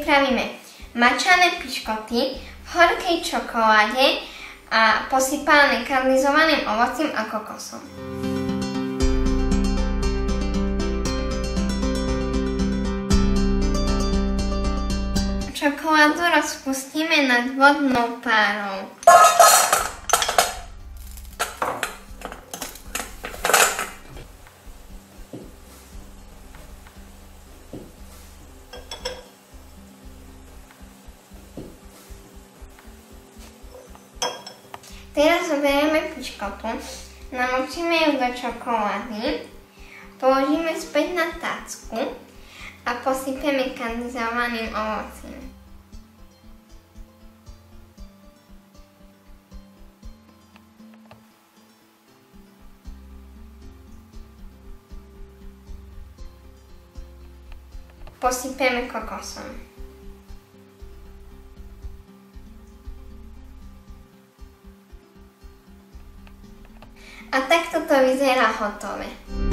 pripravíme mačané piškoty v horkej čokoláde a posypané karamelizovaným ovocím a kokosom. Čokoládu rozpustíme nad vodnou párou. Teraz zoberieme piškotu, namočíme ju do čokolády, položíme späť na tácku a posypeme karamelizovaným ovocím. Posypeme kokosom. A takto to vyzerá hotové.